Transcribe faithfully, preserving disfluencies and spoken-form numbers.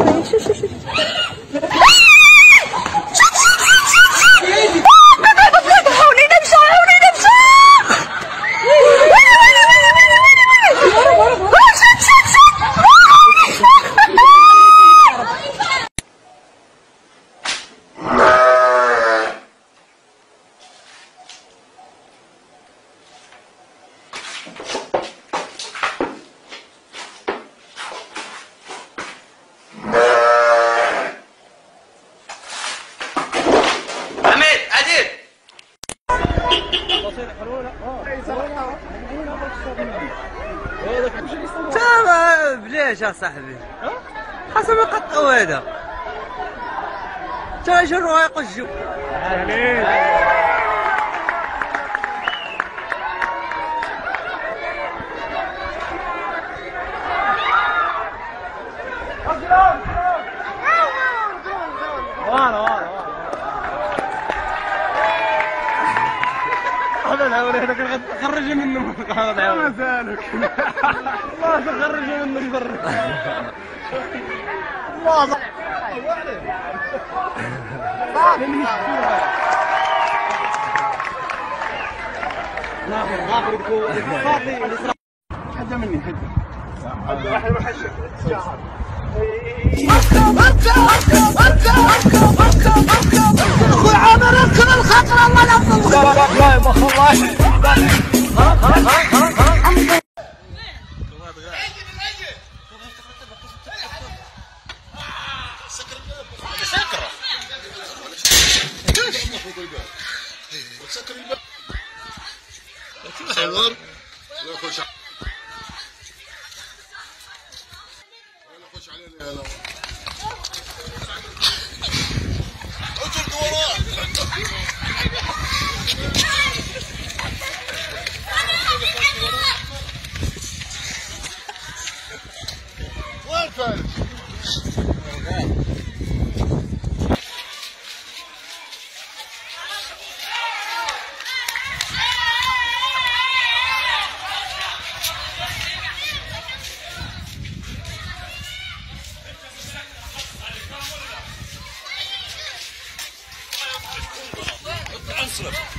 شوف شوف شوف تمام بليش يا صاحبي خاصهم يقطعوا هذا تا يجروا يقجوا هذاك خرجي منه ما زالك الله تخرجي منه برا الله ناخذ ناخذ حدا مني حدا راح يروح الشهر اركب اركب اركب اركب اركب اركب اخوي عامر اركب الخطر الله يحفظك لا لا يا اخ الله خلاص خلاص خلاص خلاص سكر الباب حضر لا يخش لا يخش علينا يا لو اجر وراه وين فارس Answer.